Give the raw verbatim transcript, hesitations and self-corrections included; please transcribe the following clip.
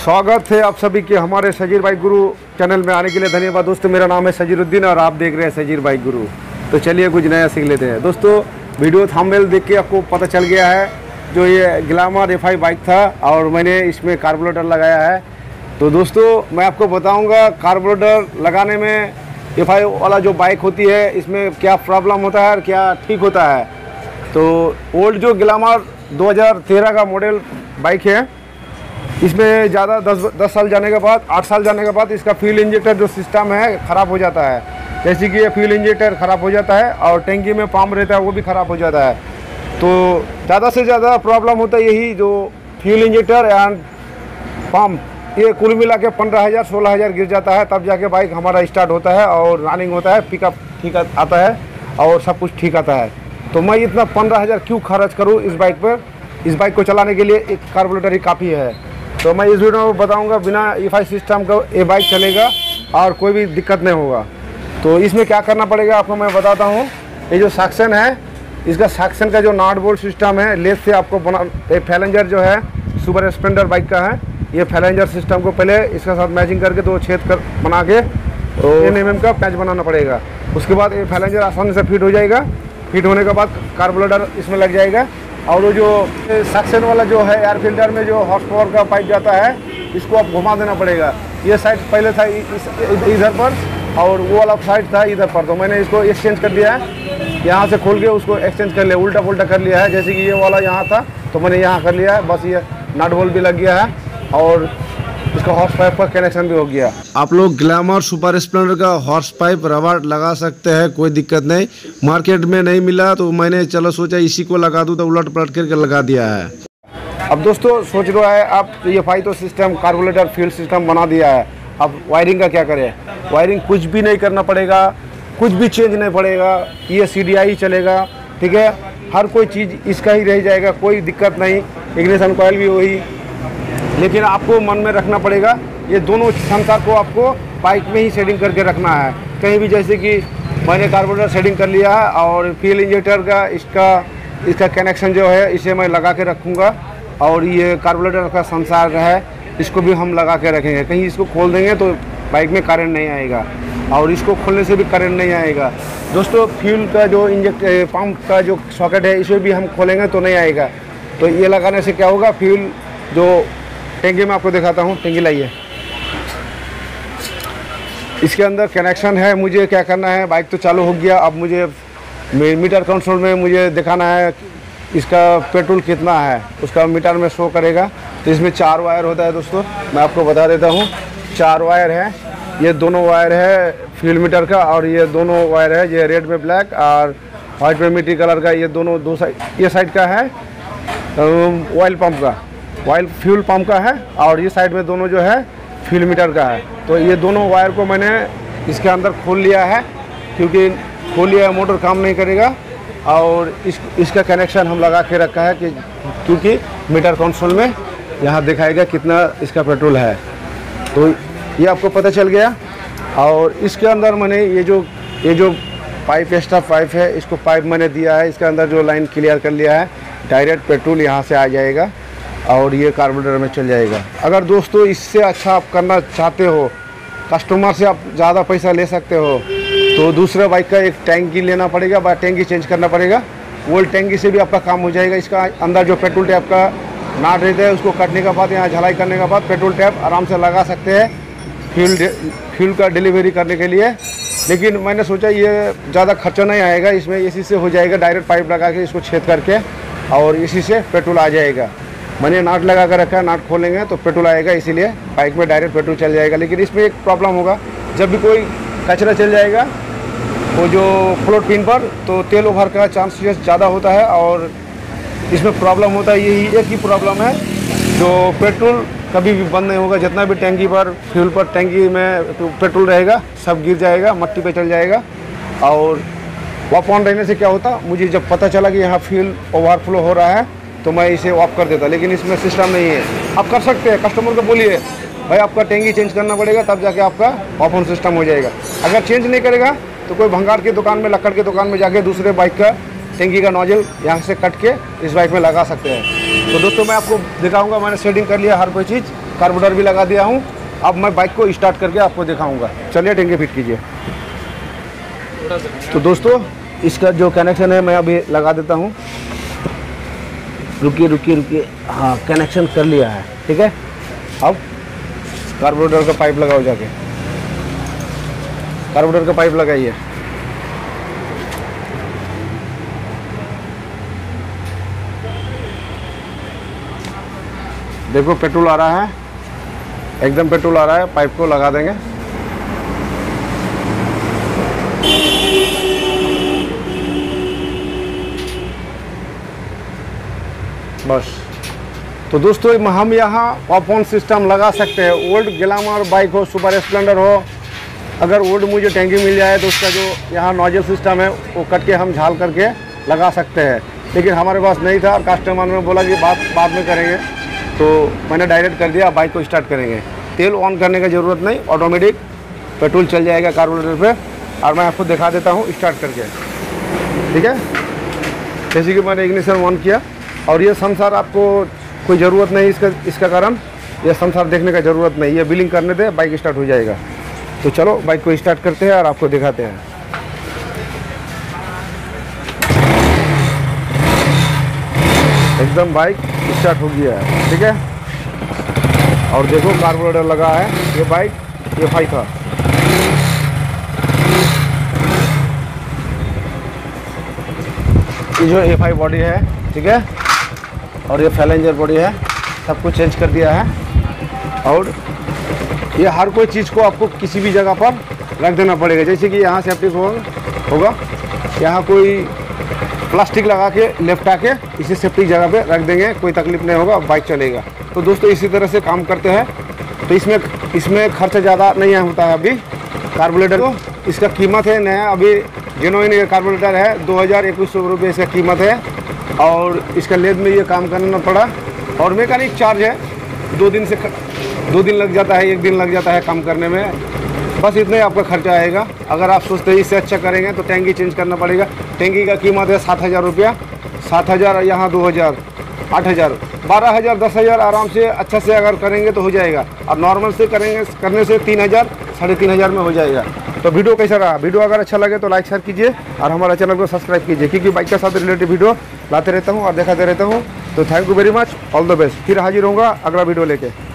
स्वागत है आप सभी के हमारे सजीर बाइक गुरु चैनल में आने के लिए धन्यवाद। दोस्तों मेरा नाम है सजीरुद्दीन और आप देख रहे हैं सजीर बाइक गुरु। तो चलिए कुछ नया सीख लेते हैं। दोस्तों वीडियो थंबनेल देख के आपको पता चल गया है, जो ये ग्लैमर एफ आई बाइक था और मैंने इसमें कार्बोरेटर लगाया है। तो दोस्तों मैं आपको बताऊँगा कार्बोरेटर लगाने में एफ आई वाला जो बाइक होती है इसमें क्या प्रॉब्लम होता है और क्या ठीक होता है। तो ओल्ड जो ग्लैमर दो हज़ार तेरह का मॉडल बाइक है, इसमें ज़्यादा दस दस साल जाने के बाद आठ साल जाने के बाद इसका फ्यूल इंजेक्टर जो सिस्टम है ख़राब हो जाता है। जैसे कि ये फ्यूल इंजेक्टर ख़राब हो जाता है और टैंकी में पंप रहता है वो भी ख़राब हो जाता है। तो ज़्यादा से ज़्यादा प्रॉब्लम होता है यही जो फ्यूल इंजेक्टर एंड पंप, ये कुल मिला के पंद्रह हज़ार सोलह हज़ार गिर जाता है, तब जाके बाइक हमारा स्टार्ट होता है और रनिंग होता है, पिकअप ठीक आता है और सब कुछ ठीक आता है। तो मैं इतना पंद्रह हज़ार क्यों खर्च करूँ इस बाइक पर? इस बाइक को चलाने के लिए एक कार्बोरेटर ही काफ़ी है। तो मैं इस वीडियो में बताऊंगा बिना एफ आई सिस्टम का ये बाइक चलेगा और कोई भी दिक्कत नहीं होगा। तो इसमें क्या करना पड़ेगा आपको मैं बताता हूँ। ये जो सक्शन है, इसका सक्शन का जो नाट बोल्ट सिस्टम है, लेस से आपको बना ये फैलेंजर जो है सुपर स्प्लेंडर बाइक का है, ये फैलेंजर सिस्टम को पहले इसके साथ मैचिंग करके दो छेद कर बना के टेन एम एम का पैच बनाना पड़ेगा। उसके बाद ये फैलेंजर आसानी से फिट हो जाएगा। फिट होने के बाद कार्बोरेटर इसमें लग जाएगा और वो जो सक्शन वाला जो है एयर फिल्टर में जो हॉर्स पावर का पाइप जाता है, इसको आप घुमा देना पड़ेगा। ये साइड पहले था इधर पर और वो वाला साइड था इधर पर, तो मैंने इसको एक्सचेंज कर दिया है। यहाँ से खोल के उसको एक्सचेंज कर लिया, उल्टा पुल्टा कर लिया है। जैसे कि ये वाला यहाँ था तो मैंने यहाँ कर लिया है। बस ये नट बोल्ट भी लग गया है और इसका हॉर्स पाइप का कनेक्शन भी हो गया। आप लोग ग्लैमर सुपर स्प्लेंडर का हॉर्स पाइप रबर लगा सकते हैं, कोई दिक्कत नहीं। मार्केट में नहीं मिला तो मैंने चलो सोचा इसी को लगा दूं, तो उलट पलट करके लगा दिया है। अब दोस्तों सोच रहा है आप ये फाई तो सिस्टम कार्बोरेटर फ्यूल सिस्टम बना दिया है, अब वायरिंग का क्या करें? वायरिंग कुछ भी नहीं करना पड़ेगा, कुछ भी चेंज नहीं पड़ेगा, ये सी डी आई चलेगा, ठीक है। हर कोई चीज़ इसका ही रह जाएगा, कोई दिक्कत नहीं। इग्निशन कॉइल भी वही, लेकिन आपको मन में रखना पड़ेगा ये दोनों क्षमता को आपको बाइक में ही सेटिंग करके रखना है। कहीं भी जैसे कि मैंने कार्बोरेटर सेटिंग कर लिया है और फ्यूल इंजेक्टर का इसका इसका कनेक्शन जो है इसे मैं लगा के रखूँगा और ये कार्बोरेटर का संसार है इसको भी हम लगा के रखेंगे। कहीं इसको खोल देंगे तो बाइक में करंट नहीं आएगा और इसको खोलने से भी करंट नहीं आएगा। दोस्तों फ्यूल का जो इंजेक्ट पंप का जो सॉकेट है इसे भी हम खोलेंगे तो नहीं आएगा। तो ये लगाने से क्या होगा, फ्यूल जो टैंकी में आपको दिखाता हूँ, टैंकी लाइए, इसके अंदर कनेक्शन है। मुझे क्या करना है, बाइक तो चालू हो गया, अब मुझे मीटर कंट्रोल में मुझे दिखाना है इसका पेट्रोल कितना है, उसका मीटर में शो करेगा। तो इसमें चार वायर होता है दोस्तों, मैं आपको बता देता हूँ। चार वायर है, ये दोनों वायर है फ्यूल मीटर का और ये दोनों वायर है, ये रेड में ब्लैक और वाइट में मिट्टी कलर का। ये दोनों दो साइड, ये साइड का है ऑयल पंप का, ऑयल फ्यूल पंप का है और ये साइड में दोनों जो है फ्यूल मीटर का है। तो ये दोनों वायर को मैंने इसके अंदर खोल लिया है, क्योंकि खोल लिया मोटर काम नहीं करेगा। और इस इसका कनेक्शन हम लगा के रखा है कि क्योंकि मीटर कंसोल में यहाँ दिखाएगा कितना इसका पेट्रोल है। तो ये आपको पता चल गया। और इसके अंदर मैंने ये जो ये जो पाइप एक्स्ट्रा पाइप है, इसको पाइप मैंने दिया है, इसके अंदर जो लाइन क्लियर कर लिया है, डायरेक्ट पेट्रोल यहाँ से आ जाएगा और ये कार्बोरेटर में चल जाएगा। अगर दोस्तों इससे अच्छा आप करना चाहते हो, कस्टमर से आप ज़्यादा पैसा ले सकते हो, तो दूसरे बाइक का एक टैंकी लेना पड़ेगा, बा टैंकी चेंज करना पड़ेगा। वो टैंकी से भी आपका काम हो जाएगा। इसका अंदर जो पेट्रोल टैप का नाट रहता है उसको काटने के बाद, यहाँ झलाई करने के बाद पेट्रोल टैप आराम से लगा सकते हैं फ्यूल फ्यूल का डिलीवरी करने के लिए। लेकिन मैंने सोचा ये ज़्यादा खर्चा नहीं आएगा, इसमें इसी से हो जाएगा। डायरेक्ट पाइप लगा के इसको छेद करके और इसी से पेट्रोल आ जाएगा। मैंने नाट लगा कर रखा है, नाट खोलेंगे तो पेट्रोल आएगा, इसीलिए बाइक में डायरेक्ट पेट्रोल चल जाएगा। लेकिन इसमें एक प्रॉब्लम होगा, जब भी कोई कचरा चल जाएगा वो जो फ्लोट पिन पर, तो तेल ओवर का चांसेस ज़्यादा होता है। और इसमें प्रॉब्लम होता है, यही एक ही प्रॉब्लम है, जो पेट्रोल कभी भी बंद नहीं होगा। जितना भी टैंकी पर फ्यूल पर टैंकी में तो पेट्रोल रहेगा सब गिर जाएगा, मट्टी पे चल जाएगा। और ऑफ ऑन रहने से क्या होता, मुझे जब पता चला कि यहाँ फ्यूल ओवरफ्लो हो रहा है तो मैं इसे ऑफ कर देता। लेकिन इसमें सिस्टम नहीं है। आप कर सकते हैं, कस्टमर को बोलिए भाई आपका टैंकी चेंज करना पड़ेगा, तब जाके आपका ऑफ ऑन सिस्टम हो जाएगा। अगर चेंज नहीं करेगा तो कोई भंगार की दुकान में, लक्कड़ की दुकान में जाके दूसरे बाइक का टैंकी का नोजल यहाँ से कट के इस बाइक में लगा सकते हैं। तो दोस्तों मैं आपको दिखाऊंगा, मैंने सेटिंग कर लिया हर कोई चीज़। कार्बोरेटर भी लगा दिया हूँ। अब मैं बाइक को स्टार्ट करके आपको दिखाऊंगा। चलिए टैंकी फिट कीजिए। तो दोस्तों इसका जो कनेक्शन है मैं अभी लगा देता हूँ। रुकिए रुकिए रुकिए, हाँ कनेक्शन कर लिया है, ठीक है। अब कार्बोरेटर का पाइप लगाओ, जाके कार्बोरेटर का पाइप लगाइए। देखो पेट्रोल आ रहा है, एकदम पेट्रोल आ रहा है। पाइप को लगा देंगे। बस। तो दोस्तों हम यहाँ ऑफ ऑन सिस्टम लगा सकते हैं। ओल्ड ग्लैमर बाइक हो, सुपर स्प्लेंडर हो, अगर ओल्ड मुझे टैंकी मिल जाए तो उसका जो यहाँ नोजल सिस्टम है वो कट के हम झाल करके लगा सकते हैं। लेकिन हमारे पास नहीं था और कस्टमर ने बोला कि बात बाद में करेंगे, तो मैंने डायरेक्ट कर दिया। बाइक को स्टार्ट करेंगे। तेल ऑन करने की ज़रूरत नहीं, ऑटोमेटिक पेट्रोल चल जाएगा कार्बोरेटर पे। और मैं आपको दिखा देता हूँ स्टार्ट करके, ठीक है। जैसे कि मैंने इग्निशन ऑन किया, और ये संसार आपको कोई ज़रूरत नहीं इसका इसका कारण ये संसार देखने का ज़रूरत नहीं। ये बिलिंग करने दे, बाइक स्टार्ट हो जाएगा। तो चलो बाइक को स्टार्ट करते हैं और आपको दिखाते हैं। एकदम बाइक स्टार्ट हो गया है, ठीक है। और देखो कार्बोरेटर लगा है। ये बाइक ये फाइव था। ये जो एफ आई बॉडी है, ठीक है, और ये फैलेंजर बॉडी है, सब कुछ चेंज कर दिया है। और ये हर कोई चीज़ को आपको किसी भी जगह पर रख देना पड़ेगा। जैसे कि यहाँ सेफ्टी होगा, यहाँ कोई प्लास्टिक लगा के लेफ्ट आके इसी सेफ्टी जगह पे रख देंगे, कोई तकलीफ नहीं होगा, बाइक चलेगा। तो दोस्तों इसी तरह से काम करते हैं। तो इसमें इसमें खर्चा ज़्यादा नहीं होता है। अभी कार्बोरेटर को इसका कीमत है नया, अभी जेन्युइन कार्बोरेटर है, दो हज़ार इक्कीस सौ रुपये इसका कीमत है। और इसका लेद में ये काम करना पड़ा, और मैकेनिक चार्ज है। दो दिन से दो दिन लग जाता है, एक दिन लग जाता है काम करने में। बस इतना ही आपका खर्चा आएगा। अगर आप सोचते हैं इससे अच्छा करेंगे तो टैंकी चेंज करना पड़ेगा। टैंकी का कीमत है सात हज़ार रुपया। सात हज़ार यहाँ दो हज़ार आठ हज़ार बारह हज़ार दस हज़ार आराम से अच्छा से अगर करेंगे तो हो जाएगा। और नॉर्मल से करेंगे करने से तीन हज़ार साढ़े तीन हज़ार में हो जाएगा। तो वीडियो कैसा रहा? वीडियो अगर अच्छा लगे तो लाइक शेयर कीजिए और हमारा चैनल को सब्सक्राइब कीजिए, क्योंकि बाइक के साथ रिलेटेड वीडियो लाते रहता हूँ और दिखाते रहता हूँ। तो thank you very much, all the best. फिर हाजिर होऊंगा अगला वीडियो लेके।